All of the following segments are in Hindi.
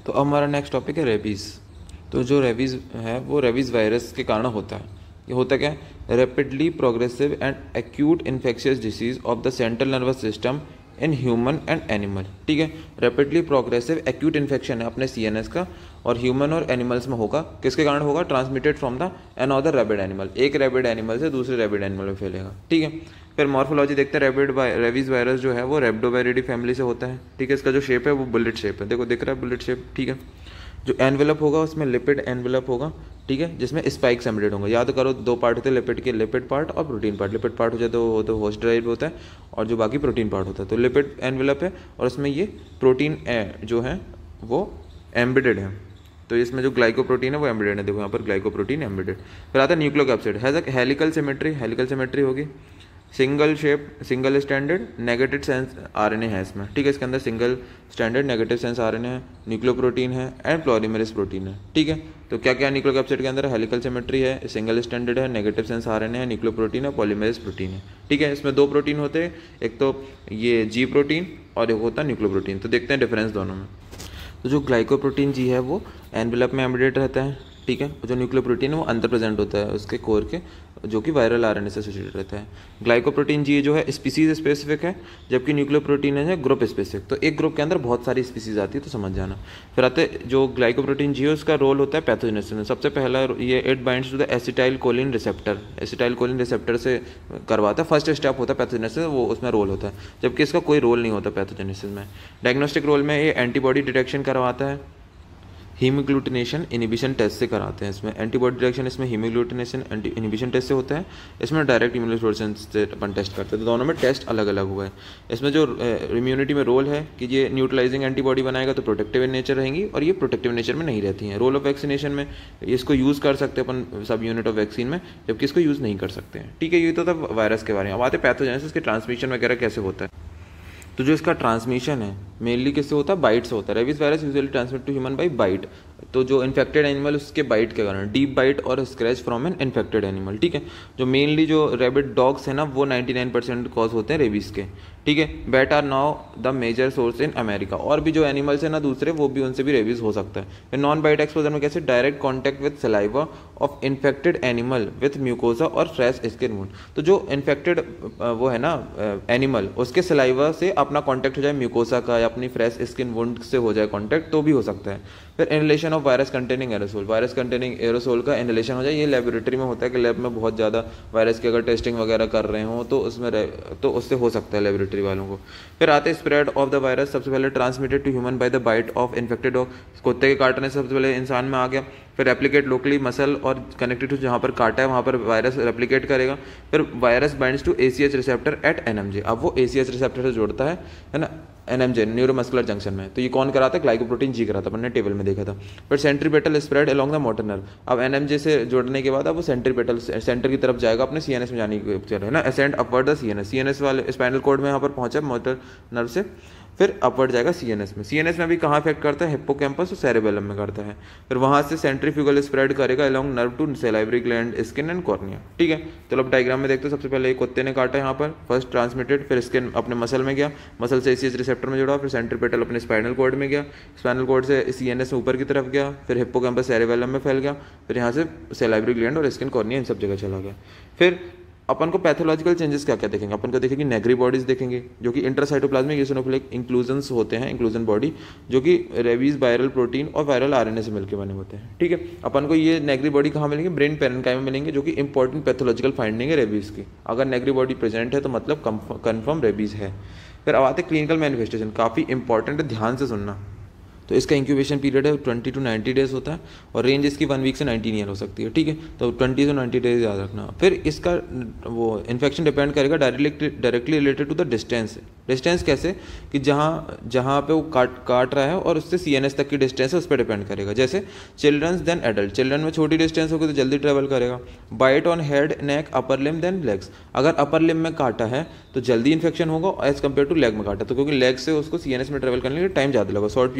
तो अब हमारा नेक्स्ट टॉपिक है रेबीज़। तो जो रेबीज़ है वो रेबीज़ वायरस के कारण होता है। ये होता क्या है? Rapidly progressive and acute infectious disease of the central nervous system in human and animal. ठीक है, रैपिडली प्रोग्रेसिव एक्यूट इन्फेक्शन है अपने CNS का, और ह्यूमन और एनिमल्स में होगा। किसके कारण होगा? Transmitted from the another rabid animal. एक रैबिड एनिमल से दूसरे रैबिड एनिमल में फैलेगा। ठीक है, फिर मॉर्फोलॉजी देखते हैं। रेबीज वायरस जो है वो रेब्डोवायरिडी फैमिली से होता है। ठीक है, इसका जो शेप है वो बुलेट शेप है। देखो दिख रहा है बुलेट शेप। ठीक है, जो एनवेलप होगा उसमें लिपिड एनवेलप होगा। ठीक है, जिसमें स्पाइक्स एम्बेडेड होंगे। याद करो दो पार्ट होते हैं लिपिड के, लिपिड पार्ट और प्रोटीन पार्ट। लिपिड पार्ट हो जाए तो होस्ट ड्राइव होता है, और जो बाकी प्रोटीन पार्ट होता है। तो लिपिड एनवेलप है और उसमें ये प्रोटीन जो है वो एम्बेडेड है। तो इसमें जो ग्लाइकोप्रोटीन है वो एम्बेडेड है। देखो यहाँ पर ग्लाइकोप्रोटीन एम्बेडेड। फिर आता है nucleocapsid, has a helical symmetry. Helical symmetry होगी, single shape, single standard negative sense RNA है इसमें। ठीक है, इसके अंदर single standard negative sense RNA है, न्यूक्लियोप्रोटीन है एंड पॉलीमरेज प्रोटीन है। ठीक है, तो क्या क्या न्यूक्लियोकैप्सिड के अंदर? हेलिकल सिमेट्री है, सिंगल स्टैंडर्ड है, नेगेटिव सेंस RNA है, न्यूक्लियोप्रोटीन है, पॉलीमरेज प्रोटीन है। ठीक है, इसमें दो प्रोटीन होते हैं, एक तो ये G प्रोटीन और एक होता है न्यूक्लियोप्रोटीन। तो देखते हैं डिफरेंस दोनों में। तो जो ग्लाइकोप्रोटीन G है वो एनवेलप में एम्बेडेड रहता है। ठीक है, जो न्यूक्लियोप्रोटीन है वो अंदर प्रेजेंट होता है उसके कोर के, जो कि वायरल RNA से एसोसिएटेड रहता है। ग्लाइकोप्रोटीन G जो है स्पीसीज स्पेसिफिक है, जबकि न्यूक्लियोप्रोटीन है ग्रुप स्पेसिफिक। तो एक ग्रुप के अंदर बहुत सारी स्पीसीज आती है, तो समझ जाना। फिर आते जो ग्लाइकोप्रोटीन G है उसका रोल होता है पैथोजेनेसिस में। सबसे पहला ये it binds to the acetylcholine receptor. Acetylcholine receptor से करवाता है। फर्स्ट स्टेप होता है पैथोजेनेसिस, वो उसमें रोल होता है, जबकि इसका कोई रोल नहीं होता पैथोजेनेसिस में। डायग्नोस्टिक रोल में ये एंटीबॉडी डिटेक्शन करवाता है, हीमोग्लूटिनेशन इनिबिशन टेस्ट से कराते हैं। इसमें एंटीबॉडी डिटेक्शन इसमें हीमोग्लूटिनेशन इनिबिशन टेस्ट से होता है, इसमें डायरेक्ट इम्यूनोफ्लोरेसेंस से अपन टेस्ट करते हैं। तो दोनों में टेस्ट अलग अलग हुआ है। इसमें जो इम्यूनिटी में रोल है कि ये न्यूट्रलाइजिंग एंटीबॉडी बनाएगा, तो प्रोटेक्टिव इन नेचर रहेंगी, और ये प्रोटेक्टिव नेचर में नहीं रहती हैं। रोल ऑफ वैक्सीनेशन में इसको यूज़ कर सकते हैं अपन सब यूनिट ऑफ वैक्सीन में, जबकि इसको यूज़ नहीं कर सकते हैं। ठीक है, ये तो था वायरस के बारे में। अब आते पैथोजेनेसिस के ट्रांसमिशन वगैरह कैसे होता है। तो जो इसका ट्रांसमिशन है मेनली किससे होता है? बाइट से होता है। Rabies virus usually transmit to human by bite. तो जो इन्फेक्टेड एनिमल उसके बाइट के कारण, डीप बाइट और scratch from an infected animal. ठीक है, जो मेनली जो रेबिड डॉग्स है ना वो 99% कॉज होते हैं रेबीज के। ठीक है, bat are now the major source in America. और भी जो एनिमल्स है ना दूसरे, वो भी उनसे भी रेबीज हो सकता है। फिर नॉन बाइट एक्सपोजर में कैसे? Direct contact with saliva of infected animal with mucosa और फ्रेश स्किन वुंड। तो जो इन्फेक्टेड वो है ना एनिमल, उसके सलाइवा से अपना कॉन्टैक्ट हो जाए म्यूकोसा का या अपनी फ्रेश स्किन वुंड से हो जाए कॉन्टैक्ट, तो भी हो सकता है। फिर inhalation of virus containing aerosol. Virus containing aerosol का इनहेलेशन हो जाए। ये लेबोरेटरी में होता है कि लैब में बहुत ज़्यादा वायरस की अगर टेस्टिंग वगैरह कर रहे हो तो उससे हो सकता है लेबोरेटरी वालों को। फिर आते हैं स्प्रेड ऑफ द वायरस। सबसे पहले transmitted to human by the bite of infected dog. कुत्ते के काटने से सबसे पहले इंसान में आ गया। फिर रेप्लिकेट लोकली मसल और कनेक्टेड टू जहाँ पर काटा है वहाँ पर वायरस रेप्लिकेट करेगा। फिर virus binds to ACH receptor at NMJ। अब वो ACH रिसेप्टर से जोड़ता है ना NMJ, न्यूरोमस्कुलर जंक्शन में। तो ये कौन कराता है? ग्लाइकोप्रोटीन G कराता है, अपन ने टेबल में देखा था। फिर centripetal spread along the motor nerve. अब NMJ से जोड़ने के बाद अब वो सेंट्रीपेटल सेंटर की तरफ जाएगा, अपने CNS में जाने की है ना, असेंड अपवर्ड द CNS वाले स्पाइनल कॉर्ड में यहाँ पर पहुंचा मोटर नर्व से, फिर अपवर्ड जाएगा CNS में। CNS में भी कहाँ इफेक्ट करता है? हिप्पोकैम्पस और सेरेबेलम में करता है। फिर वहाँ से सेंट्रीफ्यूगल स्प्रेड करेगा along nerve to salivary gland, skin and cornea. ठीक है, तो अब डायग्राम में देखते हैं। सबसे पहले एक कुत्ते ने काटा यहाँ पर, फर्स्ट ट्रांसमिटेड, फिर स्किन अपने मसल में गया, मसल से ACH रिसेप्टर में जुड़ा, फिर सेंट्रीपेटल अपने स्पाइनल कॉर्ड में गया, स्पाइनल कॉर्ड से CNS में ऊपर की तरफ गया, फिर हिप्पोकैम्पस सेरेबेलम में फैल गया, फिर यहाँ से सैलिवरी ग्लैंड और स्किन कॉर्निया इन सब जगह चला गया। फिर अपन को पैथोलॉजिकल चेंजेस क्या क्या देखेंगे? अपन को देखेंगे नेग्री बॉडीज देखेंगे, जो कि इंट्रासाइटोप्लाज्मिक इओसिनोफिलिक इंक्लूजन्स होते हैं, इंक्लूजन बॉडी, जो कि रेबीज वायरल प्रोटीन और वायरल RNA से मिलकर बने होते हैं। ठीक है, अपन को ये नेग्री बॉडी कहाँ मिलेंगे? ब्रेन पेरेन्काइमा में मिलेंगे, जो कि इंपॉर्टेंट पैथोलॉजिकल फाइंडिंग है रेबीज की। अगर नेग्री बॉडी प्रेजेंट है तो मतलब कन्फर्म रेबीज है। फिर अब आते क्लिनिकल मैनिफेस्टेशन, काफ़ी इंपॉर्टेंट है, ध्यान से सुनना। तो इसका इंक्यूबेशन पीरियड है 20 to 90 डेज होता है, और रेंज इसकी 1 वीक से 19 ईयर हो सकती है। ठीक है, तो 20 से 90 डेज याद रखना। फिर इसका वो इन्फेक्शन डिपेंड करेगा directly related to the distance. Distance कैसे? कि जहाँ पे वो काट रहा है और उससे CNS तक की डिस्टेंस है, उस पर डिपेंड करेगा। जैसे चिल्ड्रंस देन एडल्ट, चिल्ड्रन में छोटी डिस्टेंस होगी तो जल्दी ट्रेवल करेगा। Bite on head, neck, upper limb then legs. अगर अपर लिम में काटा है तो जल्दी इन्फेक्शन होगा एज कम्पेयर टू लेग में काटा, तो क्योंकि लेग से उसको CNS में ट्रेवल करने के लिए टाइम ज़्यादा लगा। शॉर्ट प्यूपल में ज़्यादा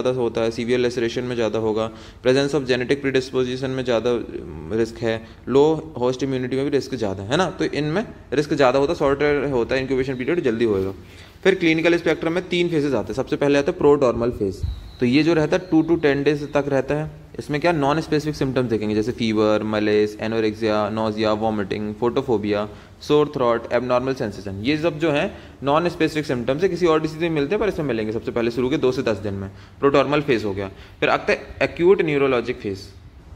ज़्यादा होता है, सीवियर लेसरेशन में ज़्यादा होगा, प्रेजेंस ऑफ जेनेटिक प्रीडिस्पोजिशन में ज़्यादा रिस्क है, लो होस्ट इम्यूनिटी में भी रिस्क ज़्यादा है ना, तो इनमें रिस्क ज़्यादा होता है, शॉर्टर होता है, इंक्यूबेशन पीरियड जल्दी होएगा। फिर क्लिनिकल स्पेक्ट्रम में 3 फेजेस आते हैं। सबसे पहले आता है प्रोडॉर्मल फेज, तो ये जो रहता है 2 to 10 डेज तक रहता है। इसमें क्या नॉन स्पेसिफिक सिम्टम्स देखेंगे, जैसे fever, malaise, anorexia, nausea, vomiting, photophobia, sore throat, abnormal sensation, ये सब जो है नॉन स्पेसिफिक सिम्टम्स है, किसी और डिसीज में मिलते हैं पर इसमें मिलेंगे सबसे पहले शुरू के 2 से 10 दिन में। प्रोडॉर्मल फेज हो गया। फिर आता है एक्यूट न्यूरोलॉजिक फेज,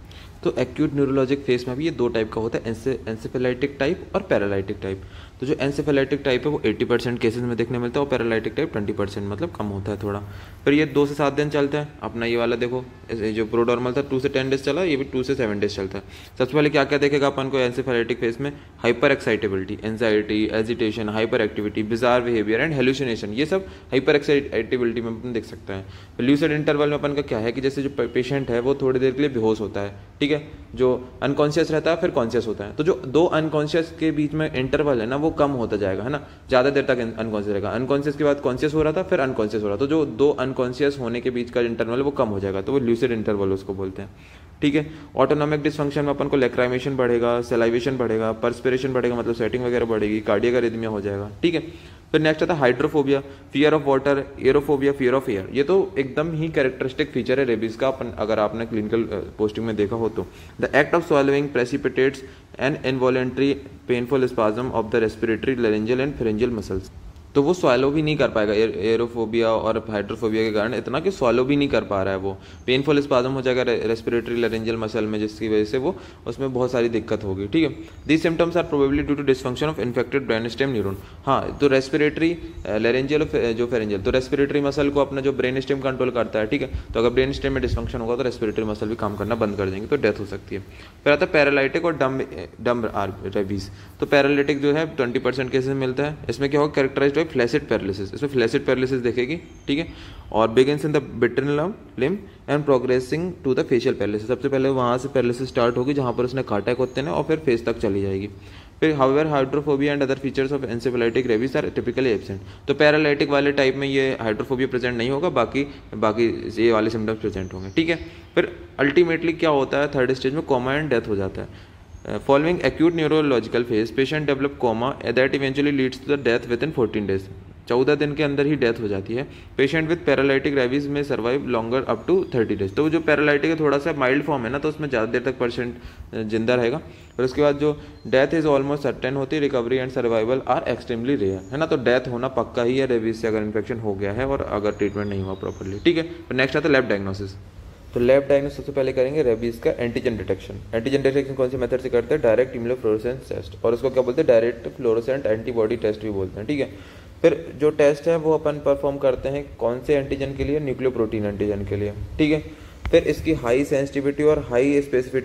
तो एक्यूट न्यूरोलॉजिक फेज में भी ये 2 टाइप का होता है, एंसेफेलाइटिक टाइप और पैरालाइटिक टाइप। तो जो एंसेफेलाइटिक टाइप है वो 80% केसेस में देखने मिलता है और पैरालाइटिक टाइप 20%, मतलब कम होता है थोड़ा। फिर ये 2 से 7 दिन चलता है। अपना ये वाला देखो, जो प्रोडॉर्मल था 2 से 10 डेज चला, ये भी 2 से 7 डेज चलता है। सबसे पहले क्या क्या देखेगा अपन को एंसेफेलाइटिक फेज में, hyperexcitability, anxiety, agitation, hyperactivity, bizarre behaviour and hallucination, ये सब हाइपर एक्साइटेबिलिटी में अपन देख सकते हैं। ल्यूसिड इंटरवल में अपन का क्या है कि जैसे जो पेशेंट है वो थोड़ी देर के लिए बेहोश होता है, ठीक है, जो अनकॉन्शियस रहता है फिर कॉन्शियस होता है, तो जो 2 अनकॉन्शियस के बीच में इंटरवल है ना वो कम होता जाएगा, है ना, ज़्यादा देर तक अनकॉन्शियस रहेगा। अनकॉन्शियस के बाद कॉन्शियस हो रहा था फिर अनकॉन्शियस हो रहा था, तो जो 2 अनकॉन्शियस होने के बीच का इंटरवल है वो कम हो जाएगा, तो वो ल्यूसिड इंटरवल उसको बोलते हैं, ठीक है। ऑटोनॉमिक डिसफंक्शन में अपन को लैक्राइमेशन बढ़ेगा, सेलाइवेशन बढ़ेगा, पर्सपिरेशन बढ़ेगा, मतलब स्वेटिंग वगैरह बढ़ेगी, कार्डियक अरिथमिया हो जाएगा, ठीक है। फिर नेक्स्ट आता है hydrophobia, fear of water, aerophobia, fear of air, ये तो एकदम ही कैरेक्टरिस्टिक फीचर है रेबीज का, अपन अगर आपने क्लिनिकल पोस्टिंग में देखा हो तो। The act of swallowing precipitates an involuntary painful spasm of the respiratory, laryngeal and pharyngeal muscles, तो वो स्वालो भी नहीं कर पाएगा एरोफोबिया और हाइड्रोफोबिया के कारण, इतना कि स्वालो भी नहीं कर पा रहा है वो, पेनफुल स्पाज्म हो जाएगा रेस्पिरेटरी लैरिंजियल मसल में, जिसकी वजह से वो उसमें बहुत सारी दिक्कत होगी, ठीक है। These symptoms are probably due to dysfunction of infected brain stem neuron. हाँ, तो रेस्पिरेटरी लैरिंजियल जो फेरेंजियल, तो रेस्पिरेटरी मसल को अपना जो ब्रेन स्टेम कंट्रोल करता है, ठीक है, तो अगर ब्रेन स्टेम में डिसफंक्शन होगा तो रेस्पिरेटरी मसल भी काम करना बंद कर देंगे, तो डेथ हो सकती है। फिर आता है पैरालाइटिक और डम रेबीज, तो पैरालिटिक जो है 20% केसेस मिलता है। इसमें क्या होगा, कैरेक्टराइज्ड बाय फ्लैसिड पैरालिसिस, इसमें फ्लैसिड पैरालिसिस देखेगी, ठीक है, और begins in the bitten limb and progressing to the facial paralysis, सबसे पहले वहाँ से पैरालिसिस स्टार्ट होगी जहाँ पर उसने काटा है कुत्ते ने और फिर फेस तक चली जाएगी। फिर however hydrophobia and other features of encephalitic rabies are typically absent, तो पैरालाइटिक वाले टाइप में ये हाइड्रोफोबिया प्रेजेंट नहीं होगा, बाकी ये वाले सिम्टम्स प्रेजेंट होंगे, ठीक है। फिर अल्टीमेटली क्या होता है, 3rd स्टेज में कोमा एंड डेथ हो जाता है। Following acute neurological phase, patient develop coma that eventually leads to the death within 14 days. 14 दिन के अंदर ही डेथ हो जाती है। पेशेंट विद पैरालाइटिक रेबीज में survive longer up to 30 days, तो जो पैरालाइटिक है थोड़ा सा माइल्ड फॉर्म है ना, तो उसमें ज़्यादा देर तक पेशेंट जिंदा रहेगा। फिर उसके बाद जो डेथ इज ऑलमोस्ट सर्टेन होती है, recovery and survival are extremely rare, है ना, तो डेथ होना पक्का ही है रेबीज से अगर इन्फेक्शन हो गया है और अगर ट्रीटमेंट नहीं हुआ प्रॉपरली, ठीक है। फिर नेक्स्ट आता है लैब डायग्नोसिस, तो लैब डायग्नोसिस सबसे पहले करेंगे रेबीज का एंटीजन डिटेक्शन। एंटीजन डिटेक्शन कौन से मेथड से करते हैं, डायरेक्ट इम्यूनोफ्लोरेसेंस टेस्ट, और उसको क्या बोलते हैं, डायरेक्ट फ्लोरोसेंट एंटीबॉडी टेस्ट भी बोलते हैं, ठीक है। फिर जो टेस्ट है वो अपन परफॉर्म करते हैं कौन से एंटीजन के लिए, न्यूक्लियोप्रोटीन एंटीजन के लिए, ठीक है। फिर इसकी हाई सेंसिटिविटी और हाई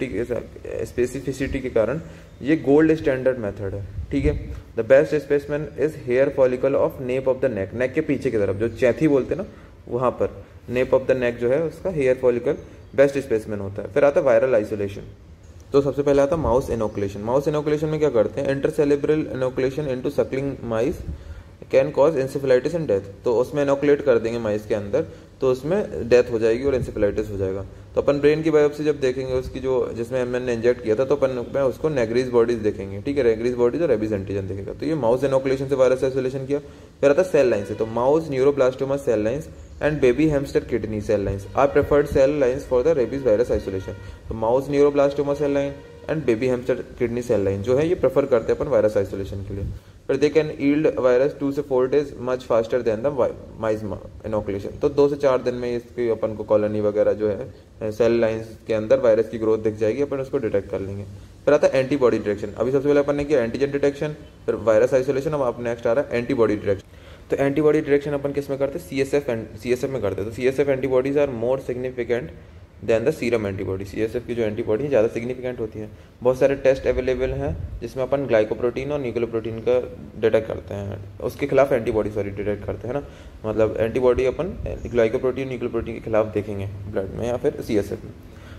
स्पेसिफिसिटी के कारण ये गोल्ड स्टैंडर्ड मेथड है, ठीक है। The best specimen is hair follicle of nape of the neck, neck के पीछे की तरफ जो चैथी बोलते हैं ना, वहाँ पर नेप ऑफ द नेक जो है उसका हेयर फॉलिकल बेस्ट स्पेसिमेन होता है। फिर आता है वायरल आइसोलेशन, तो सबसे पहले आता है माउस इनोकुलेशन। माउस इनोकुलेशन में क्या करते हैं, intercerebral inoculation into suckling mice can cause encephalitis and death, तो उसमें इनोकुलेट कर देंगे माइस के अंदर, तो उसमें डेथ हो जाएगी और एंसेफेलाइटिस हो जाएगा। तो अपन ब्रेन की बायोप्सी जब देखेंगे उसकी जो जिसमें मैंने इंजेक्ट किया था, तो अपन में उसको नेग्रीज बॉडीज देखेंगे, ठीक है, नेग्रीज बॉडीज और रेबीज एंटीजन देखेगा। तो ये माउस इनोकुलेशन से वायरस आइसोलेशन किया। फिर आता है सेल लाइन से, तो mouse neuroblastoma cell lines and baby hamster kidney cell lines are preferred cell lines for the rabies virus isolation. तो mouse neuroblastoma cell line and baby hamster kidney cell line जो है ये प्रेफर करते हैं अपन वायरस आइसोलेशन के लिए। फिर दे कैन यील्ड वायरस 2 से 4 days much faster than the mice inoculation, तो 2 से 4 दिन में इसकी अपन को कॉलोनी वगैरह जो है सेल लाइन्स के अंदर वायरस की ग्रोथ दिख जाएगी, अपन उसको डिटेक्ट कर लेंगे। फिर आता है एंटीबॉडी डिटेक्शन। अभी सबसे पहले अपन ने किया एंटीजन डिटेक्शन, फिर वायरस आइसोलेशन, अब नेक्स्ट आ रहा है एंटीबॉडी डिटेक्शन। तो एंटीबॉडी डिटेक्शन अपन किस में करते हैं, सीएसएफ में करते हैं। तो CSF antibodies are more significant than the serum antibody. CSF की जो एंटीबॉडी ज़्यादा सिग्निफिकेंट होती है। बहुत सारे टेस्ट अवेलेबल हैं जिसमें अपन ग्लाइकोप्रोटीन और न्यूक्लियोप्रोटीन का डिटेक्ट करते हैं, उसके खिलाफ एंटीबॉडी डिटेक्ट करते हैं ना, मतलब एंटीबॉडी अपन ग्लाइकोप्रोटीन न्यूक्लियोप्रोटीन के खिलाफ देखेंगे ब्लड में या फिर सीएसएफ में।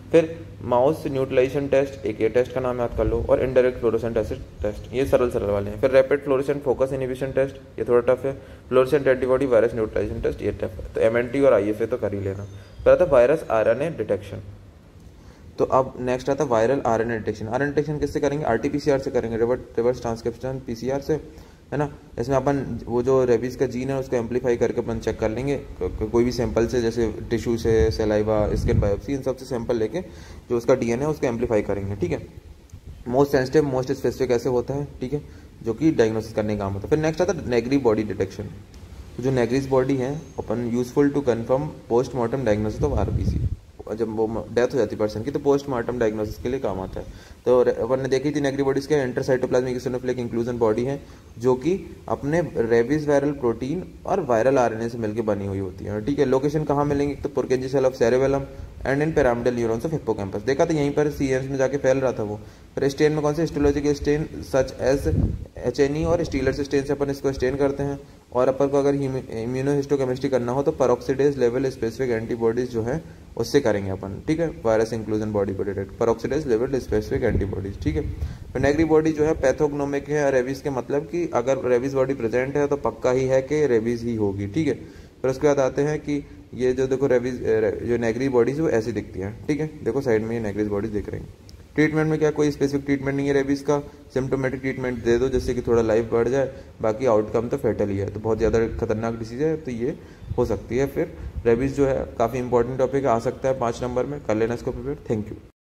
फिर माउस न्यूट्रलाइजेशन टेस्ट, एक ये टेस्ट का नाम याद कर लो, और इनडायरेक्ट फ्लोरोसेंट एसिड टेस्ट, ये सरल सरल वाले हैं। फिर rapid fluorescent focus inhibition test, ये थोड़ा टफ है। Fluorescent antibody virus neutralisation test, ये टफ है। तो एमएनटी और आईएफए तो कर ही लेना। फिर आता वायरस आरएनए डिटेक्शन। तो अब नेक्स्ट आता है viral RNA detection. RNA detection किससे करेंगे? आरटीपीसीआर से करेंगे, रिवर्स ट्रांसक्रिप्शन पीसीआर से, है ना। इसमें अपन वो जो रेबीज का जीन है उसको एम्पलीफाई करके अपन चेक कर लेंगे कोई भी सैंपल से, जैसे टिश्यू से, सलाइवा, स्किन बायोप्सी, इन सब से सैंपल लेके जो उसका डीएनए है उसको एम्पलीफाई करेंगे, ठीक है। मोस्ट सेंसिटिव, मोस्ट स्पेसिफिक ऐसे होता है, ठीक है, जो कि डायग्नोसिस करने का काम होता है। फिर नेक्स्ट आता है नेगरी बॉडी डिटेक्शन। जो नेगरीज बॉडी है अपन useful to confirm postmortem diagnosis of RBC. जब वो डेथ हो जाती है पर्सन की तो पोस्टमार्टम डायग्नोसिस के लिए काम आता है। तो अपन ने देखी थी नेगरी बॉडीज के इंटरसाइटोप्लाज्मिक इसिनोफिलिक इंक्लूजन बॉडी है, जो कि अपने रेबीज वायरल प्रोटीन और वायरल आरएनए से मिलकर बनी हुई होती है, ठीक है। लोकेशन कहाँ मिलेंगे? तो Purkinje cell of cerebellum and in pyramidal neurons of hippocampus. देखा था यहीं पर सीएम्स में जाके फैल रहा था वो। फिर स्टेन में कौन से? Histological stain such as H and E और स्टीलर्स स्टेन से अपन इसको स्टेन करते हैं। और अपन को अगर इम्यूनोहिस्टोकेमिस्ट्री करना हो तो पेरोक्सीडेज लेवल स्पेसिफिक एंटीबॉडीज जो है उससे करेंगे अपन, ठीक है। वायरस इंक्लूजन बॉडी को डिटेक्ट, पेरोक्सीडेज लेवल स्पेसिफिक एंटीबॉडीज, ठीक है। फिर नेगरी बॉडी जो है पैथोग्नोमिक है रेबीज के, मतलब कि अगर रेबीज बॉडी प्रेजेंट है तो पक्का ही है कि रेबीज ही होगी, ठीक है। फिर उसके बाद आते हैं कि ये जो देखो रेबीज जो नेगरी बॉडीज वो ऐसी दिखती हैं, ठीक है। देखो साइड में ये नेगरीज बॉडीज दिख रही हैं। ट्रीटमेंट में क्या कोई स्पेसिफिक ट्रीटमेंट नहीं है रेबीज का, सिम्टोमेटिक ट्रीटमेंट दे दो जिससे कि थोड़ा लाइफ बढ़ जाए, बाकी आउटकम तो फेटल ही है। तो बहुत ज़्यादा खतरनाक डिसीज है तो ये हो सकती है। फिर रेबीज जो है काफ़ी इंपॉर्टेंट टॉपिक आ सकता है 5 नंबर में, कर लेना इसको प्रिपेयर। Thank you.